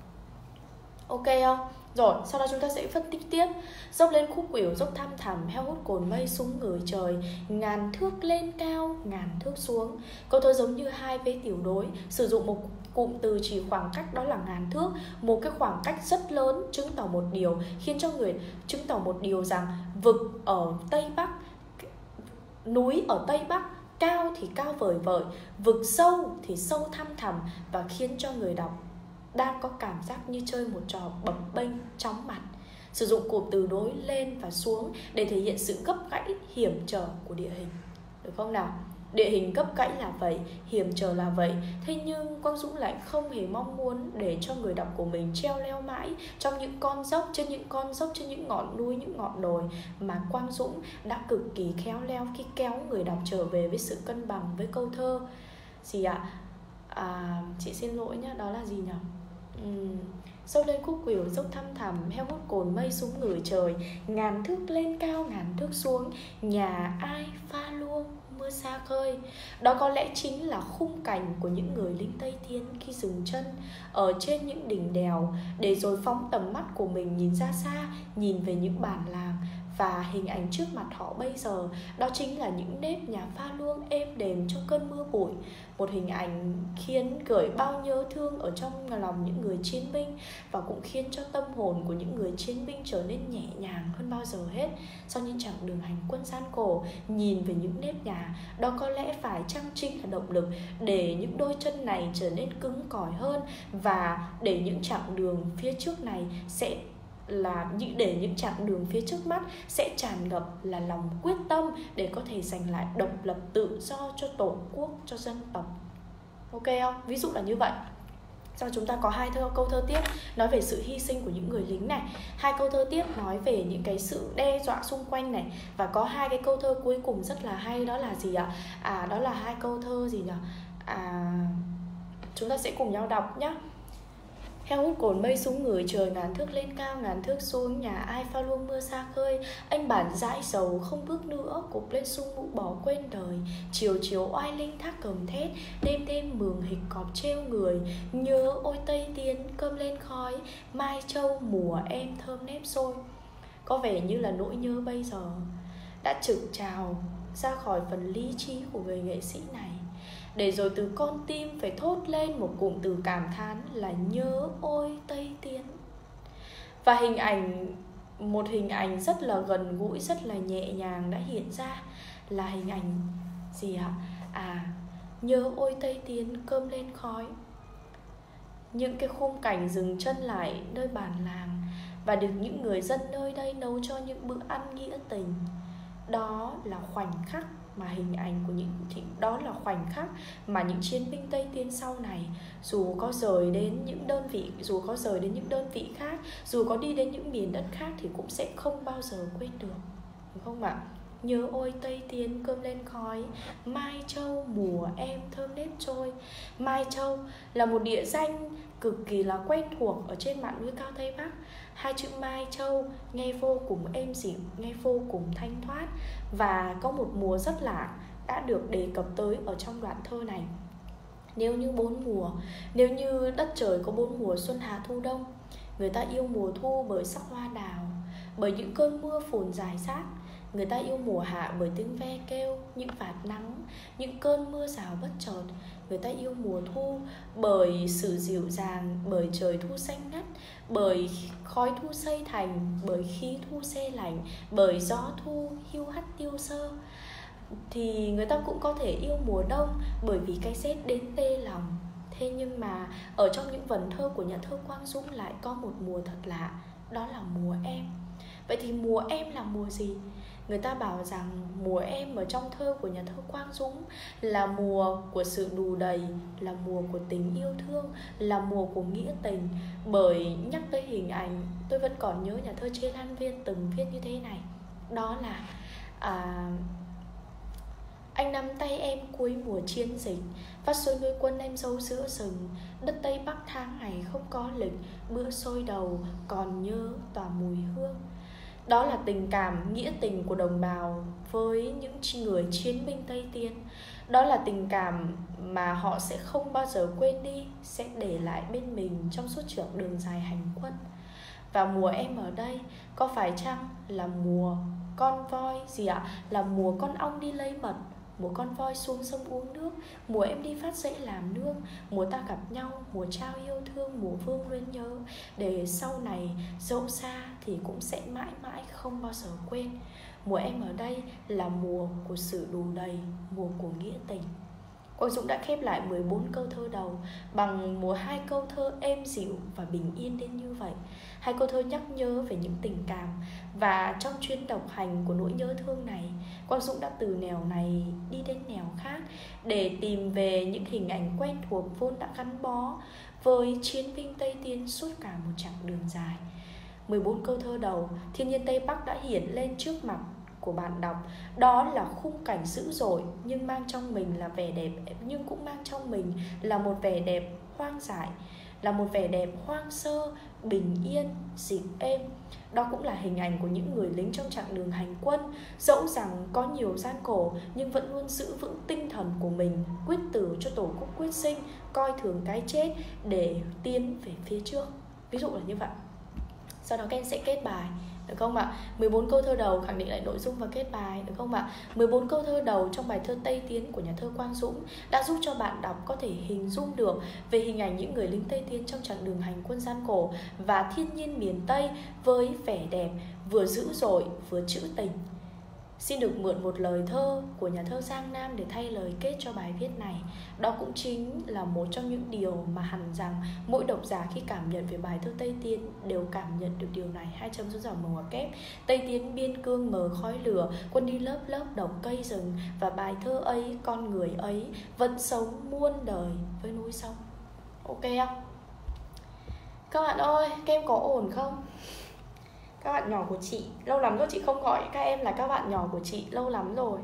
Ok không? Rồi, sau đó chúng ta sẽ phân tích tiếp. Dốc lên khúc khuỷu, dốc thăm thẳm, heo hút cồn mây súng ngửa trời, ngàn thước lên cao, ngàn thước xuống. Câu thơ giống như hai vế tiểu đối, sử dụng một cụm từ chỉ khoảng cách, đó là ngàn thước, một cái khoảng cách rất lớn, chứng tỏ một điều rằng vực ở Tây Bắc, núi ở Tây Bắc, cao thì cao vời vợi, vực sâu thì sâu thăm thẳm, và khiến cho người đọc đang có cảm giác như chơi một trò bập bênh chóng mặt. Sử dụng cụm từ đối lên và xuống để thể hiện sự gấp gãy, hiểm trở của địa hình. Được không nào? Địa hình gấp gãy là vậy, hiểm trở là vậy. Thế nhưng Quang Dũng lại không hề mong muốn để cho người đọc của mình treo leo mãi trong những con dốc, trên những ngọn núi, những ngọn đồi, mà Quang Dũng đã cực kỳ khéo léo khi kéo người đọc trở về với sự cân bằng với câu thơ. Gì ạ? Chị xin lỗi nhá, đó là gì nhỉ? Dốc lên khúc khuỷu, dốc thăm thẳm, heo hút cồn mây súng ngửa trời, ngàn thước lên cao, ngàn thước xuống, nhà ai pha luông mưa xa khơi. Đó có lẽ chính là khung cảnh của những người lính Tây Tiến khi dừng chân ở trên những đỉnh đèo, để rồi phóng tầm mắt của mình nhìn ra xa, nhìn về những bản làng. Và hình ảnh trước mặt họ bây giờ, đó chính là những nếp nhà pha luông êm đềm trong cơn mưa bụi. Một hình ảnh khiến gửi bao nhớ thương ở trong lòng những người chiến binh, và cũng khiến cho tâm hồn của những người chiến binh trở nên nhẹ nhàng hơn bao giờ hết. Sau những chặng đường hành quân gian khổ, nhìn về những nếp nhà, đó có lẽ phải chăng chính là động lực để những đôi chân này trở nên cứng cỏi hơn, và để những chặng đường phía trước này để những chặng đường phía trước mắt sẽ tràn ngập là lòng quyết tâm để có thể giành lại độc lập tự do cho Tổ quốc, cho dân tộc. Ok không? Ví dụ là như vậy. Sau chúng ta có hai câu thơ tiếp nói về sự hy sinh của những người lính này, hai câu thơ tiếp nói về những cái sự đe dọa xung quanh này, và có hai cái câu thơ cuối cùng rất là hay, đó là gì ạ? Đó là hai câu thơ gì nhỉ? Chúng ta sẽ cùng nhau đọc nhé. Heo hút cồn mây súng ngửa trời, ngàn thước lên cao, ngàn thước xuống, nhà ai pha luông mưa xa khơi. Anh bản dãi dầu không bước nữa, cụp lên sung mũ bỏ quên đời. Chiều chiều oai linh thác cầm thét, đêm đêm mường hịch cọp treo người. Nhớ ôi Tây Tiến cơm lên khói, Mai Châu mùa em thơm nếp xôi. Có vẻ như là nỗi nhớ bây giờ đã trực trào ra khỏi phần lý trí của người nghệ sĩ này, để rồi từ con tim phải thốt lên một cụm từ cảm thán là nhớ ôi Tây Tiến. Và một hình ảnh rất là gần gũi, rất là nhẹ nhàng đã hiện ra, là hình ảnh gì ạ? Nhớ ôi Tây Tiến cơm lên khói. Những cái khung cảnh dừng chân lại nơi bản làng và được những người dân nơi đây nấu cho những bữa ăn nghĩa tình. Đó là khoảnh khắc mà những chiến binh Tây Tiến sau này, dù có rời đến những đơn vị khác, dù có đi đến những miền đất khác, thì cũng sẽ không bao giờ quên được. Đúng không ạ? Nhớ ôi Tây Tiến cơm lên khói, Mai Châu mùa em thơm nếp trôi. Mai Châu là một địa danh cực kỳ là quen thuộc ở trên mạn núi cao Tây Bắc. Hai chữ Mai Châu nghe vô cùng êm dịu, nghe vô cùng thanh thoát, và có một mùa rất lạ đã được đề cập tới ở trong đoạn thơ này. Nếu như đất trời có 4 mùa xuân hạ thu đông, người ta yêu mùa thu bởi sắc hoa đào, bởi những cơn mưa phùn rải rác, Người ta yêu mùa hạ bởi tiếng ve kêu, những vạt nắng, những cơn mưa rào bất chợt. Người ta yêu mùa thu bởi sự dịu dàng, bởi trời thu xanh ngắt, bởi khói thu xây thành, bởi khí thu se lạnh, bởi gió thu hiu hắt tiêu sơ. Thì người ta cũng có thể yêu mùa đông bởi vì cái rét đến tê lòng. Thế nhưng mà ở trong những vần thơ của nhà thơ Quang Dũng lại có một mùa thật lạ, đó là mùa em. Vậy thì mùa em là mùa gì? Người ta bảo rằng mùa em ở trong thơ của nhà thơ Quang Dũng là mùa của sự đù đầy, là mùa của tình yêu thương, là mùa của nghĩa tình. Bởi nhắc tới hình ảnh, tôi vẫn còn nhớ nhà thơ Chế Lan Viên từng viết như thế này. Đó là anh nắm tay em cuối mùa chiến dịch, vắt xôi nuôi quân em giấu giữa rừng. Đất Tây Bắc tháng ngày không có lịch, bữa xôi đầu còn nhớ tỏa mùi hương. Đó là tình cảm, nghĩa tình của đồng bào với những người chiến binh Tây Tiến. Đó là tình cảm mà họ sẽ không bao giờ quên đi, sẽ để lại bên mình trong suốt chặng đường dài hành quân. Và mùa em ở đây có phải chăng là mùa con voi gì ạ? Là mùa con ong đi lấy mật, mùa con voi xuống sông uống nước, mùa em đi phát dãy làm nương, mùa ta gặp nhau, mùa trao yêu thương, mùa vương luyến nhớ, để sau này dẫu xa thì cũng sẽ mãi mãi không bao giờ quên. Mùa em ở đây là mùa của sự đủ đầy, mùa của nghĩa tình. Quang Dũng đã khép lại 14 câu thơ đầu bằng hai câu thơ êm dịu và bình yên đến như vậy. Hai câu thơ nhắc nhớ về những tình cảm. Và trong chuyến độc hành của nỗi nhớ thương này, Quang Dũng đã từ nẻo này đi đến nẻo khác để tìm về những hình ảnh quen thuộc vốn đã gắn bó với chiến binh Tây Tiến suốt cả một chặng đường dài. 14 câu thơ đầu, thiên nhiên Tây Bắc đã hiện lên trước mặt của bạn đọc. Đó là khung cảnh dữ dội nhưng mang trong mình là vẻ đẹp, nhưng cũng mang trong mình là một vẻ đẹp hoang dại, là một vẻ đẹp hoang sơ, bình yên, dịu êm. Đó cũng là hình ảnh của những người lính trong chặng đường hành quân, dẫu rằng có nhiều gian khổ nhưng vẫn luôn giữ vững tinh thần của mình, quyết tử cho tổ quốc quyết sinh, coi thường cái chết để tiến về phía trước. Ví dụ là như vậy. Sau đó các em sẽ kết bài, được không ạ? 14 câu thơ đầu khẳng định lại nội dung và kết bài, được không ạ? 14 câu thơ đầu trong bài thơ Tây Tiến của nhà thơ Quang Dũng đã giúp cho bạn đọc có thể hình dung được về hình ảnh những người lính Tây Tiến trong chặng đường hành quân gian khổ và thiên nhiên miền Tây với vẻ đẹp vừa dữ dội vừa trữ tình. Xin được mượn một lời thơ của nhà thơ Giang Nam để thay lời kết cho bài viết này. Đó cũng chính là một trong những điều mà hẳn rằng mỗi độc giả khi cảm nhận về bài thơ Tây Tiến đều cảm nhận được điều này. 2 chấm dấu giảm ngoặc kép. Tây Tiến biên cương mờ khói lửa, quân đi lớp lớp đồng cây rừng, và bài thơ ấy, con người ấy vẫn sống muôn đời với núi sông. Ok không? Các bạn ơi, các em có ổn không? Các bạn nhỏ của chị, lâu lắm rồi chị không gọi các em là các bạn nhỏ của chị, lâu lắm rồi,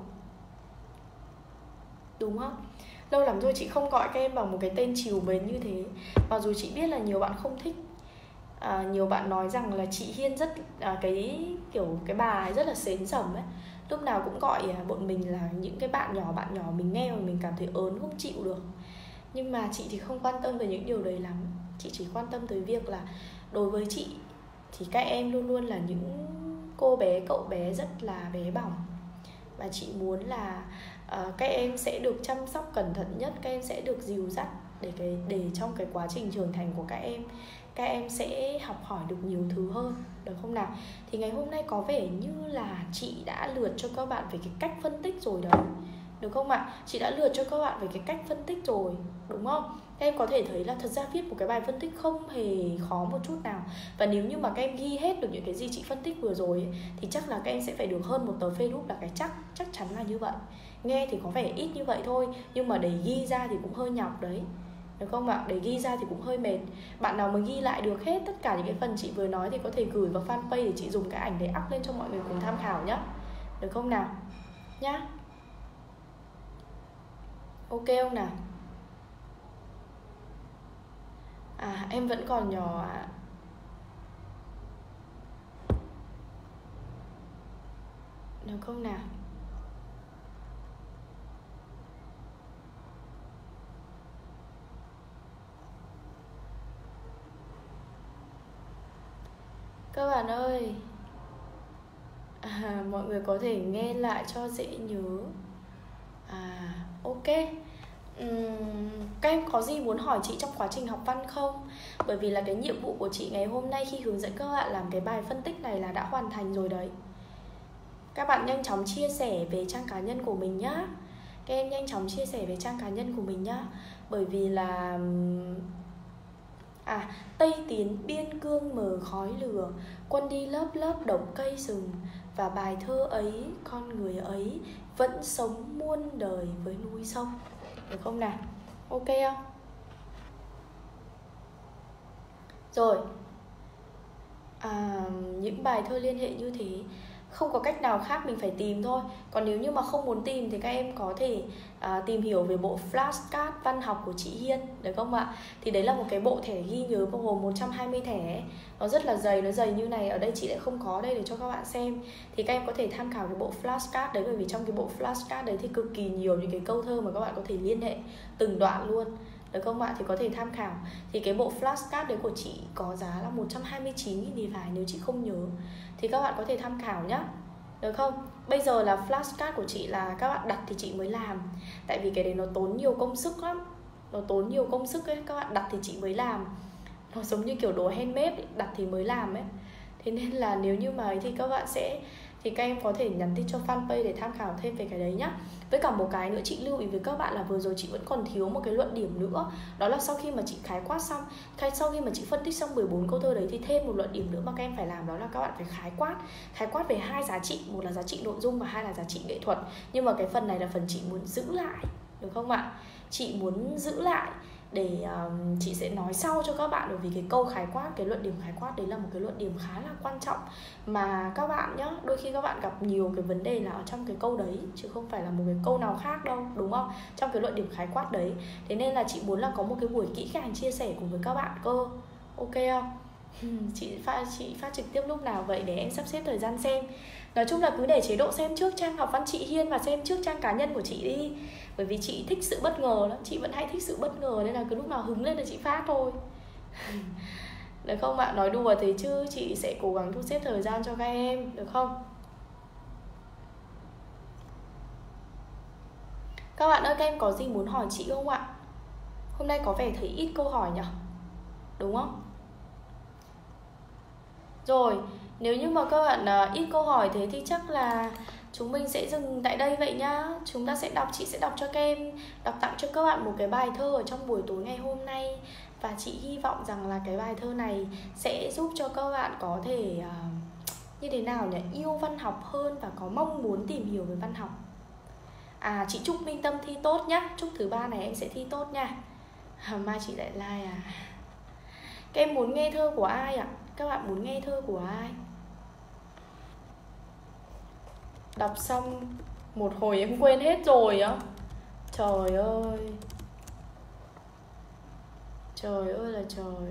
đúng không? Lâu lắm rồi chị không gọi các em bằng một cái tên trìu mến như thế. Mặc dù chị biết là nhiều bạn không thích, nhiều bạn nói rằng là chị Hiên rất cái kiểu cái bà rất là xến sẩm ấy, lúc nào cũng gọi bọn mình là những cái bạn nhỏ mình nghe mà mình cảm thấy ớn không chịu được. Nhưng mà chị thì không quan tâm về những điều đấy lắm. Chị chỉ quan tâm tới việc là đối với chị thì các em luôn luôn là những cô bé, cậu bé rất là bé bỏng. Và chị muốn là các em sẽ được chăm sóc cẩn thận nhất, các em sẽ được dìu dắt để trong cái quá trình trưởng thành của các em sẽ học hỏi được nhiều thứ hơn, được không nào? Thì ngày hôm nay có vẻ như là chị đã lượt cho các bạn về cái cách phân tích rồi đấy, được không ạ? Chị đã lượt cho các bạn về cái cách phân tích rồi, đúng không? Các em có thể thấy là thật ra viết một cái bài phân tích không hề khó một chút nào. Và nếu như mà các em ghi hết được những cái gì chị phân tích vừa rồi ấy, thì chắc là các em sẽ phải được hơn một tờ phê đúp, là cái chắc chắn là như vậy. Nghe thì có vẻ ít như vậy thôi, nhưng mà để ghi ra thì cũng hơi nhọc đấy, được không ạ? Để ghi ra thì cũng hơi mệt. Bạn nào mà ghi lại được hết tất cả những cái phần chị vừa nói thì có thể gửi vào fanpage để chị dùng cái ảnh để up lên cho mọi người cùng tham khảo nhé, được không nào? Nhá. Ok không nào? Em vẫn còn nhỏ ạ. Được không nào? Các bạn ơi, Mọi người có thể nghe lại cho dễ nhớ. Ok. Các em có gì muốn hỏi chị trong quá trình học văn không? Bởi vì là cái nhiệm vụ của chị ngày hôm nay khi hướng dẫn các bạn làm cái bài phân tích này là đã hoàn thành rồi đấy. Các bạn nhanh chóng chia sẻ về trang cá nhân của mình nhá. Các em nhanh chóng chia sẻ về trang cá nhân của mình nhá. Bởi vì là Tây tiến biên cương mờ khói lửa, quân đi lớp lớp độc cây rừng, và bài thơ ấy, con người ấy vẫn sống muôn đời với núi sông. Được không nào? Ok không? Rồi. Những bài thơ liên hệ như thế không có cách nào khác, mình phải tìm thôi. Còn nếu như mà không muốn tìm thì các em có thể tìm hiểu về bộ flashcard văn học của chị Hiên, được không ạ? Thì đấy là một cái bộ thẻ ghi nhớ bao gồm 120 thẻ ấy. Nó rất là dày, nó dày như này. Ở đây chị lại không có đây để cho các bạn xem. Thì các em có thể tham khảo cái bộ flashcard đấy. Bởi vì trong cái bộ flashcard đấy thì cực kỳ nhiều những cái câu thơ mà các bạn có thể liên hệ từng đoạn luôn, được không ạ? Thì có thể tham khảo. Thì cái bộ flashcard đấy của chị có giá là 129.000 thì phải, nếu chị không nhớ. Thì các bạn có thể tham khảo nhá, được không? Bây giờ là flashcard của chị là các bạn đặt thì chị mới làm. Tại vì cái đấy nó tốn nhiều công sức lắm. Nó tốn nhiều công sức ấy, các bạn đặt thì chị mới làm. Nó giống như kiểu đồ handmade ấy, đặt thì mới làm ấy. Thế nên là nếu như mà ấy thì các bạn sẽ, thì các em có thể nhắn tin cho fanpage để tham khảo thêm về cái đấy nhá. Với cả một cái nữa chị lưu ý với các bạn là vừa rồi chị vẫn còn thiếu một cái luận điểm nữa. Đó là sau khi mà chị khái quát xong, sau khi mà chị phân tích xong 14 câu thơ đấy thì thêm một luận điểm nữa mà các em phải làm. Đó là các bạn phải khái quát về 2 giá trị. Một là giá trị nội dung và 2 là giá trị nghệ thuật. Nhưng mà cái phần này là phần chị muốn giữ lại, được không ạ? Chị muốn giữ lại để chị sẽ nói sau cho các bạn. Bởi vì cái câu khái quát, cái luận điểm khái quát đấy là một cái luận điểm khá là quan trọng mà các bạn nhá, đôi khi các bạn gặp nhiều cái vấn đề là ở trong cái câu đấy chứ không phải là một cái câu nào khác đâu, đúng không? Trong cái luận điểm khái quát đấy. Thế nên là chị muốn là có một cái buổi kỹ càng chia sẻ cùng với các bạn cơ. Ok không? Chị phát trực tiếp lúc nào vậy để em sắp xếp thời gian xem. Nói chung là cứ để chế độ xem trước trang học văn chị Hiên và xem trước trang cá nhân của chị đi. Bởi vì chị thích sự bất ngờ lắm, chị vẫn hay thích sự bất ngờ nên là cứ lúc nào hứng lên là chị phát thôi. Được không ạ? Nói đùa thế chứ chị sẽ cố gắng thu xếp thời gian cho các em, được không? Các bạn ơi, các em có gì muốn hỏi chị không ạ? Hôm nay có vẻ thấy ít câu hỏi nhỉ? Đúng không? Rồi, nếu như mà các bạn ít câu hỏi thế thì chắc là chúng mình sẽ dừng tại đây vậy nhá. Chúng ta sẽ đọc, chị sẽ đọc cho các em, đọc tặng cho các bạn một cái bài thơ ở trong buổi tối ngày hôm nay. Và chị hy vọng rằng là cái bài thơ này sẽ giúp cho các bạn có thể như thế nào nhỉ? Yêu văn học hơn và có mong muốn tìm hiểu về văn học. Chị chúc Minh Tâm thi tốt nhá. Chúc thứ ba này em sẽ thi tốt nha. Mai chị lại like Các em muốn nghe thơ của ai ạ? Các bạn muốn nghe thơ của ai? Đọc xong một hồi em quên hết rồi á. Trời ơi. Trời ơi là trời.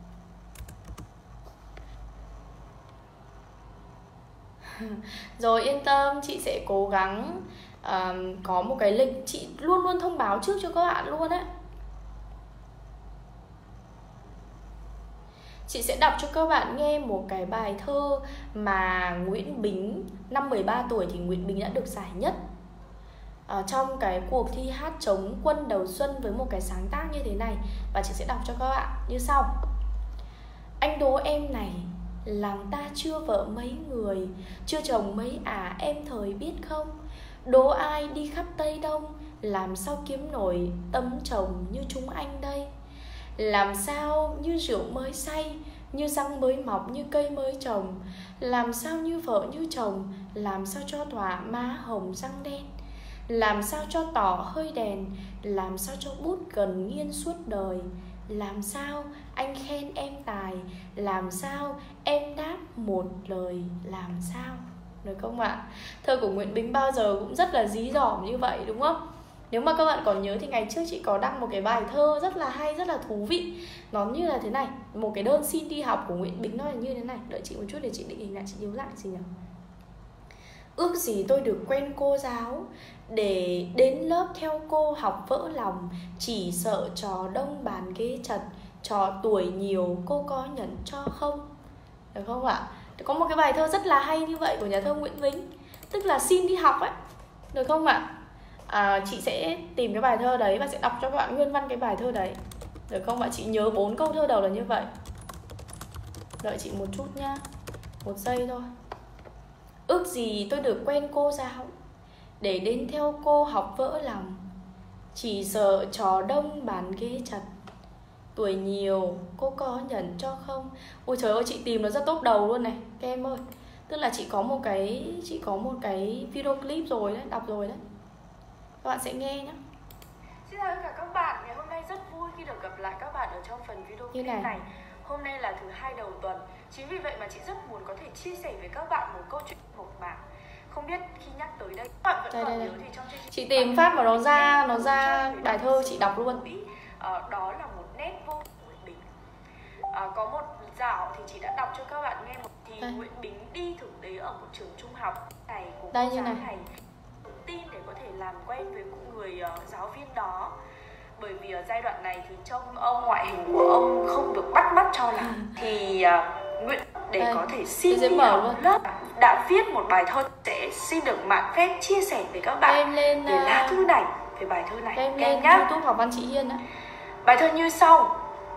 Rồi yên tâm, chị sẽ cố gắng có một cái lịch. Chị luôn luôn thông báo trước cho các bạn luôn á. Chị sẽ đọc cho các bạn nghe một cái bài thơ mà Nguyễn Bính, năm 13 tuổi thì Nguyễn Bính đã được giải nhất trong cái cuộc thi hát chống quân đầu xuân với một cái sáng tác như thế này. Và chị sẽ đọc cho các bạn như sau. Anh đố em này, làng ta chưa vợ mấy người, chưa chồng mấy em thời biết không? Đố ai đi khắp Tây Đông, làm sao kiếm nổi tấm chồng như chúng anh đây? Làm sao như rượu mới say, như răng mới mọc, như cây mới trồng? Làm sao như vợ như chồng, làm sao cho tỏa má hồng răng đen? Làm sao cho tỏ hơi đèn, làm sao cho bút cần nghiên suốt đời? Làm sao anh khen em tài, làm sao em đáp một lời làm sao? Được không ạ? Thơ của Nguyễn Bính bao giờ cũng rất là dí dỏm như vậy, đúng không? Nếu mà các bạn còn nhớ thì ngày trước chị có đăng một cái bài thơ rất là hay, rất là thú vị. Nó như là thế này, một cái đơn xin đi học của Nguyễn Bính nó là như thế này. Đợi chị một chút để chị định hình lại, chị nhớ lại gì nhỉ? Ước gì tôi được quen cô giáo, để đến lớp theo cô học vỡ lòng. Chỉ sợ trò đông bàn ghế chật, trò tuổi nhiều cô có nhận cho không? Được không ạ? Có một cái bài thơ rất là hay như vậy của nhà thơ Nguyễn Bính, tức là xin đi học ấy, được không ạ? Chị sẽ tìm cái bài thơ đấy và sẽ đọc cho các bạn nguyên văn cái bài thơ đấy, được không ạ? Chị nhớ 4 câu thơ đầu là như vậy. Đợi chị một chút nhá, 1 giây thôi. Ước gì tôi được quen cô giáo, để đến theo cô học vỡ lòng. Chỉ sợ trò đông bàn ghế chật, tuổi nhiều cô có nhận cho không? Ôi trời ơi, chị tìm nó rất tốt đầu luôn này các em ơi. Tức là chị có một cái video clip rồi đấy, đọc rồi đấy. Các bạn sẽ nghe nhé. Xin chào tất cả các bạn, ngày hôm nay rất vui khi được gặp lại các bạn ở trong phần video clip này. Hôm nay là thứ 2 đầu tuần, chính vì vậy mà chị rất muốn có thể chia sẻ với các bạn một câu chuyện mộc mạc. Không biết khi nhắc tới đây, các bạn vẫn còn nhớ thì trong chương trình chị tìm phát mà nó ra bài thơ chị đọc luôn. Đó là một nét vô Nguyễn Bính. Có một dạo thì chị đã đọc cho các bạn nghe một thì Nguyễn Bính đi thực tế ở một trường trung học này của cô giáo này tin để có thể làm quen với người giáo viên đó. Bởi vì ở giai đoạn này thì trông ngoại hình của ông không được bắt mắt cho lắm. Thì Nguyễn để có thể xin đi học lớp đã viết một bài thơ, sẽ xin được mạng phép chia sẻ với các bạn về lá thư này, về bài thơ này. Em lên YouTube học văn chị Hiên á. Bài thơ như sau: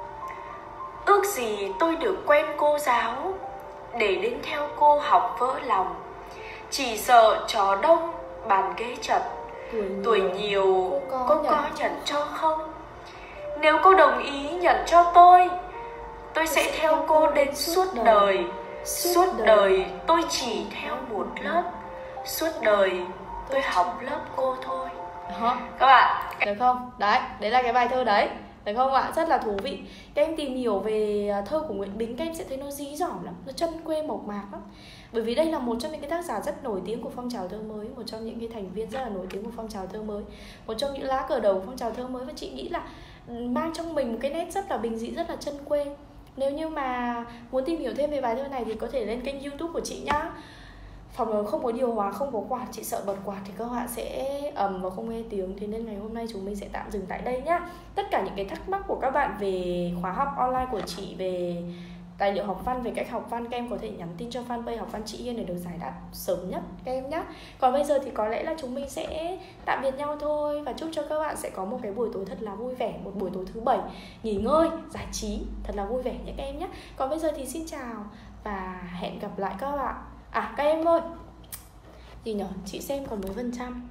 ước gì tôi được quen cô giáo, để đến theo cô học vỡ lòng. Chỉ sợ trò đông bàn ghế chật, tuổi nhiều cô có nhận cho không? Nếu cô đồng ý nhận cho tôi sẽ theo cô đến suốt đời. Suốt đời tôi chỉ theo một lớp, suốt đời tôi học lớp cô thôi. Các bạn được không? Đấy là cái bài thơ đấy, được không ạ? Rất là thú vị. Các em tìm hiểu về thơ của Nguyễn Bính, các em sẽ thấy nó dí dỏm lắm, nó chân quê mộc mạc lắm. Bởi vì đây là một trong những cái tác giả rất nổi tiếng của phong trào thơ mới, một trong những cái thành viên rất là nổi tiếng của phong trào thơ mới, một trong những lá cờ đầu của phong trào thơ mới. Và chị nghĩ là mang trong mình một cái nét rất là bình dị, rất là chân quê. Nếu như mà muốn tìm hiểu thêm về bài thơ này thì có thể lên kênh YouTube của chị nhá. Phòng không có điều hòa, không có quạt, chị sợ bật quạt thì các bạn sẽ ầm và không nghe tiếng. Thế nên ngày hôm nay chúng mình sẽ tạm dừng tại đây nhá. Tất cả những cái thắc mắc của các bạn về khóa học online của chị, về tài liệu học văn, về cách học văn, các em có thể nhắn tin cho fanpage Học Văn Chị Hiên để được giải đáp sớm nhất các em nhé. Còn bây giờ thì có lẽ là chúng mình sẽ tạm biệt nhau thôi. Và chúc cho các bạn sẽ có một cái buổi tối thật là vui vẻ, một buổi tối thứ 7 nghỉ ngơi, giải trí thật là vui vẻ nhé các em nhé. Còn bây giờ thì xin chào và hẹn gặp lại các bạn. Các em ơi, gì nhở, chị xem còn mấy phần trăm.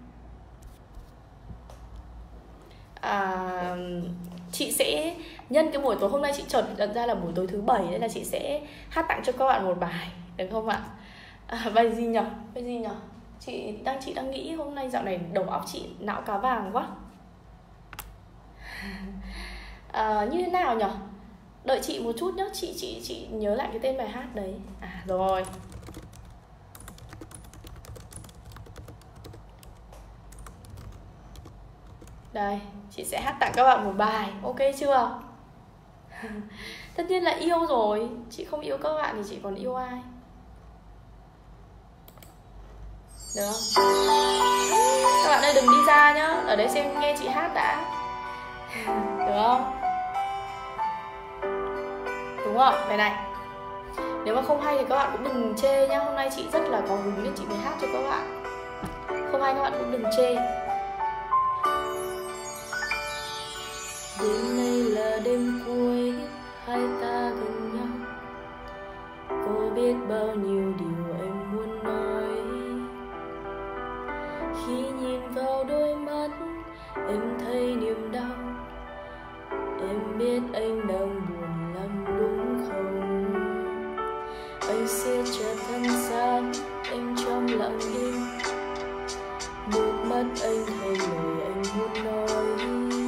Chị sẽ nhân cái buổi tối hôm nay, chị chợt đặt ra là buổi tối thứ 7 nên là chị sẽ hát tặng cho các bạn một bài, được không ạ? Bài gì nhở? Chị đang nghĩ hôm nay dạo này đầu óc chị não cá vàng quá. Như thế nào nhở? Đợi chị một chút nhá, chị nhớ lại cái tên bài hát đấy. Rồi. Đây, chị sẽ hát tặng các bạn một bài, ok chưa? Tất nhiên là yêu rồi, chị không yêu các bạn thì chị còn yêu ai? Được không? Các bạn ơi đừng đi ra nhá, ở đây xem nghe chị hát đã. Được không? Đúng không? Bài này nếu mà không hay thì các bạn cũng đừng chê nhá. Hôm nay chị rất là có hứng nên chị mới hát cho các bạn. Không hay các bạn cũng đừng chê. Đêm nay là đêm cuối, hai ta gần nhau. Có biết bao nhiêu điều em muốn nói. Khi nhìn vào đôi mắt, em thấy niềm đau. Em biết anh đang buồn lắm đúng không? Anh sẽ trở thân xác em trong lặng im. Nước mắt anh thay lời anh muốn nói.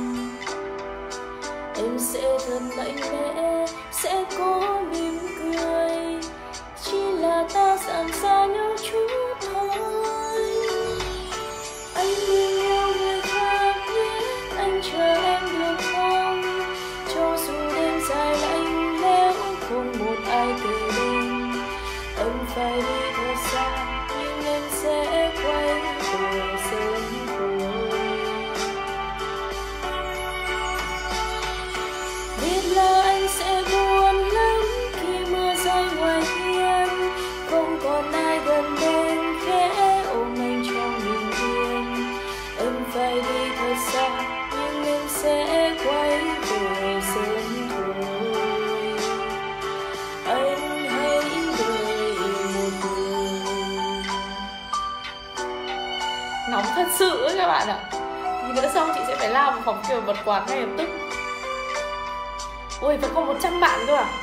Em sẽ thật mạnh mẽ, sẽ có mỉm cười. Chỉ là ta giảm xa nhau chút thôi. Anh đừng yêu người khác nhé, anh chờ em được không? Cho dù đêm dài lạnh lẽo, không một ai kề bên. Anh phải đi thật xa, nhưng em sẽ quay về sớm thôi. Biết là anh sẽ buồn lắm khi mưa rơi ngoài hiên. thật sự ấy các bạn ạ. Thì nữa xong chị sẽ phải lao vào phòng kia vật quán ngay lập tức. Ôi vẫn còn 100 bạn cơ à.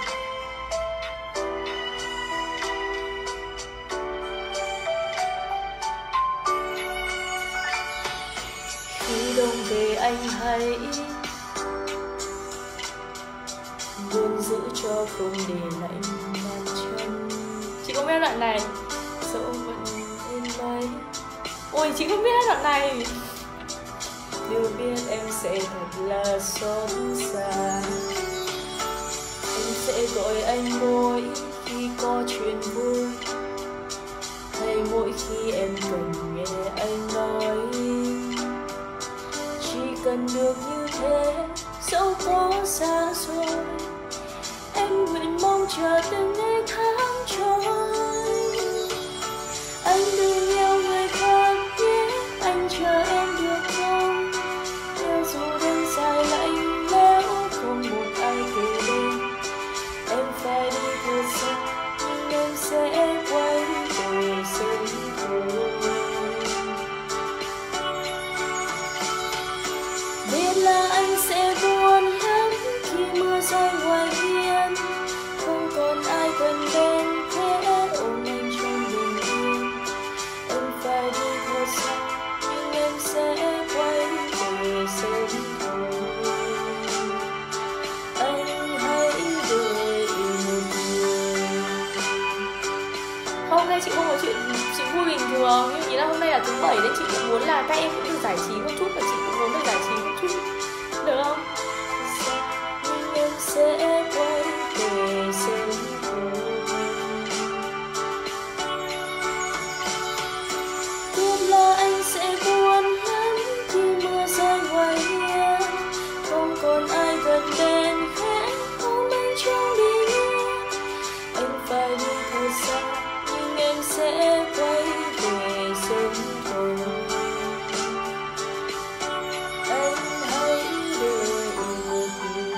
Khi đông về anh hãy luôn giữ cho không để lạnh bàn chân. Chị không biết đoạn này. Dẫu vẫn in mấy. Ôi chị không biết đoạn này. Nếu biết em sẽ thật là xót xa, em sẽ gọi anh mỗi khi có chuyện vui, hay mỗi khi em cần nghe anh nói. Chỉ cần được như thế, dẫu có xa xôi, em nguyện mong chờ từng ngày tháng trôi. Anh đừng yêu người khác nhé, anh chờ em được không? Theo dù đêm dài lạnh lẽo không một ai kề bên, em phải đi thật xa nhưng em sẽ quay về sớm thôi. Biết là anh sẽ buồn lắm khi mưa rơi ngoài hiên, không còn ai gần bên thế ôm anh trong bình yên. Em phải đi thật xa nhưng em sẽ quay về sớm thôi. Anh hãy đợi một người. Hôm nay chị không có chuyện, chị vui bình thường, nhưng ý là hôm nay là thứ bảy nên chị cũng muốn là các em cũng được giải trí một chút, và chị cũng muốn được giải trí một chút, được không? Nhưng em sẽ quay về sớm thôi. Biết là anh sẽ buồn lắm khi mưa rơi ngoài hiên, không còn ai gần bên khẽ ôm anh trong bình yên. Anh phải đi thật xa nhưng em sẽ quay về sớm thôi. Anh hãy đợi một người.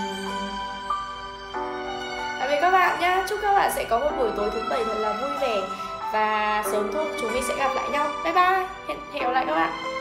Tạm biệt các bạn nhé. Chúc các bạn sẽ có một buổi tối thứ bảy thật là vui vẻ và sớm thôi chúng mình sẽ gặp lại nhau. Bye bye. Hẹn gặp lại các bạn.